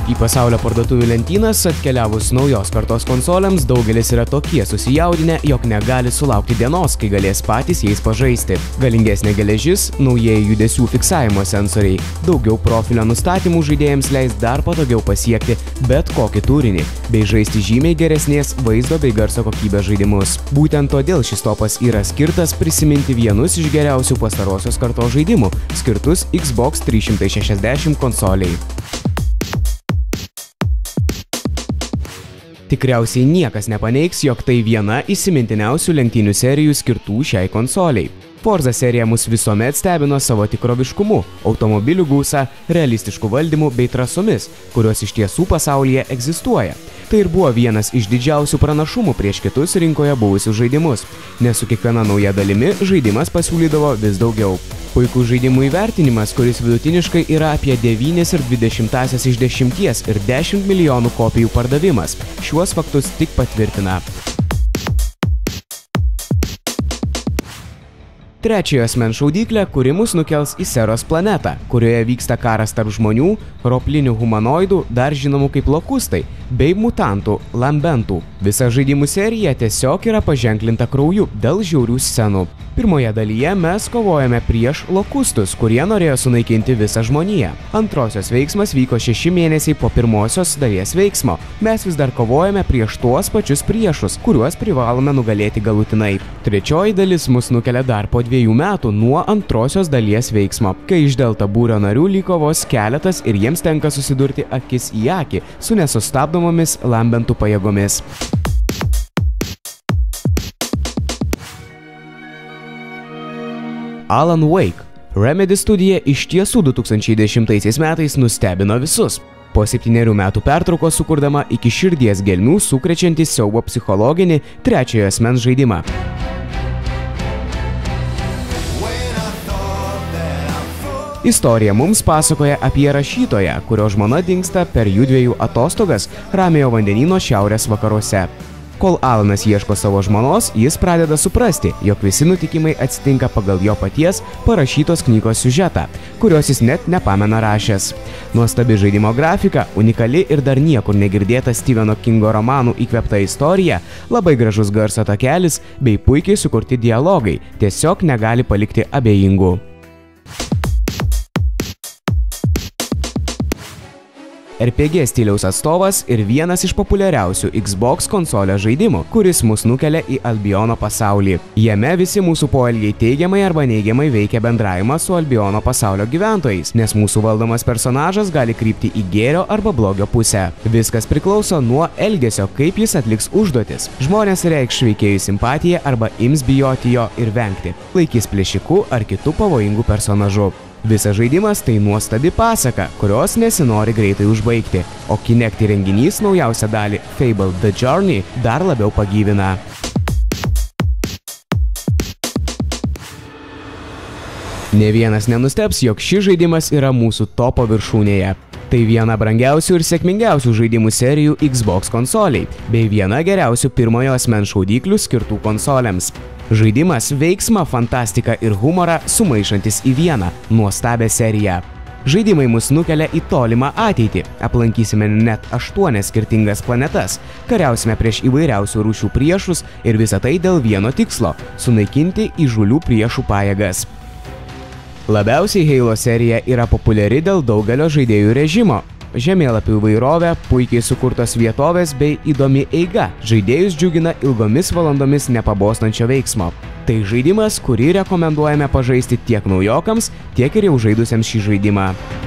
Į pasaulio parduotuvių lentynas atkeliavus naujos kartos konsolėms daugelis yra tokie susijaudinę, jog negali sulaukti dienos, kai galės patys jais pažaisti. Galingesnė geležis, naujieji judesių fiksavimo sensoriai, daugiau profilio nustatymų žaidėjams leis dar patogiau pasiekti bet kokį turinį, bei žaisti žymiai geresnės vaizdo bei garso kokybės žaidimus. Būtent todėl šis topas yra skirtas prisiminti vienus iš geriausių pastarosios kartos žaidimų, skirtus Xbox 360 konsoliai. Tikriausiai niekas nepaneigs, jog tai viena įsimintiniausių lenktynių serijų skirtų šiai konsoliai. Forza serija mus visuomet stebino savo tikroviškumu, automobilių gausa, realistiškų valdymų bei trasomis, kurios iš tiesų pasaulyje egzistuoja. Tai ir buvo vienas iš didžiausių pranašumų prieš kitus rinkoje buvusius žaidimus, nes su kiekviena nauja dalimi žaidimas pasiūlydavo vis daugiau. Puikų žaidimų įvertinimas, kuris vidutiniškai yra apie 9,2 iš 10 ir 10 milijonų kopijų pardavimas, šiuos faktus tik patvirtina. Trečiojo asmens šaudyklė, kuri mus nukels į Seros planetą, kurioje vyksta karas tarp žmonių, roplinių humanoidų, dar žinomų kaip lokustai, bei mutantų, lambentų. Visa žaidimų serija tiesiog yra paženklinta krauju dėl žiaurių scenų. Pirmoje dalyje mes kovojame prieš lokustus, kurie norėjo sunaikinti visą žmoniją. Antrosios veiksmas vyko 6 mėnesiai po pirmosios dalies veiksmo. Mes vis dar kovojame prieš tuos pačius priešus, kuriuos privalome nugalėti galutinai. Trečioji dalis mus nukelia dar po 2 metų nuo antrosios dalies veiksmo, kai iš Delta būrio narių liko vos keletas ir jiems tenka susidurti akis į akį su nesustabdomomis lambentų pajėgomis. Alan Wake. Remedy studija iš tiesų 2010 metais nustebino visus. Po 7 metų pertraukos sukurdama iki širdies gelmių sukrečiantį siaubo psichologinį trečiojo asmens žaidimą. Istorija mums pasakoja apie rašytoją, kurio žmona dingsta per jųdviejų atostogas Ramiojo vandenyno šiaurės vakaruose. Kol Alanas ieško savo žmonos, jis pradeda suprasti, jog visi nutikimai atsitinka pagal jo paties parašytos knygos siužetą, kurios jis net nepamena rašęs. Nuostabi žaidimo grafika, unikali ir dar niekur negirdėta Stepheno Kingo romanų įkvėpta istorija, labai gražus garso takelis bei puikiai sukurti dialogai tiesiog negali palikti abejingų. RPG stiliaus atstovas ir vienas iš populiariausių Xbox konsolės žaidimų, kuris mus nukelia į Albiono pasaulį. Jame visi mūsų poelgiai teigiamai arba neigiamai veikia bendravimą su Albiono pasaulio gyventojais, nes mūsų valdomas personažas gali krypti į gėrio arba blogio pusę. Viskas priklauso nuo elgesio, kaip jis atliks užduotis. Žmonės reikš veikėjų simpatiją arba ims bijoti jo ir vengti, laikys plėšiku ar kitų pavojingų personažų. Visas žaidimas tai nuostabi pasaka, kurios nesinori greitai užbaigti, o Kinect įrenginys naujausią dalį Fable The Journey dar labiau pagyvina. Ne vienas nenustebs, jog šis žaidimas yra mūsų topo viršūnėje. Tai viena brangiausių ir sėkmingiausių žaidimų serijų Xbox konsoliai, bei viena geriausių pirmojo asmens šaudyklių skirtų konsolėms. Žaidimas veiksmą, fantastiką ir humorą sumaišantis į vieną nuostabią seriją. Žaidimai mus nukelia į tolimą ateitį, aplankysime net 8 skirtingas planetas, kariausime prieš įvairiausių rūšių priešus ir visą tai dėl vieno tikslo – sunaikinti įžūlių priešų pajėgas. Labiausiai Halo serija yra populiari dėl daugelio žaidėjų režimo. Žemėlapių įvairovė, puikiai sukurtos vietovės bei įdomi eiga žaidėjus džiugina ilgomis valandomis nepabosnančio veiksmo. Tai žaidimas, kurį rekomenduojame pažaisti tiek naujokams, tiek ir jau žaidusiems šį žaidimą.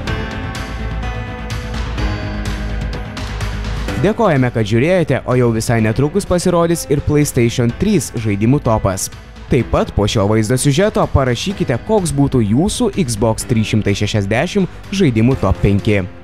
Dėkojame, kad žiūrėjote, o jau visai netrukus pasirodys ir PlayStation 3 žaidimų topas. Taip pat po šio vaizdo siužeto parašykite, koks būtų jūsų Xbox 360 žaidimų top 5.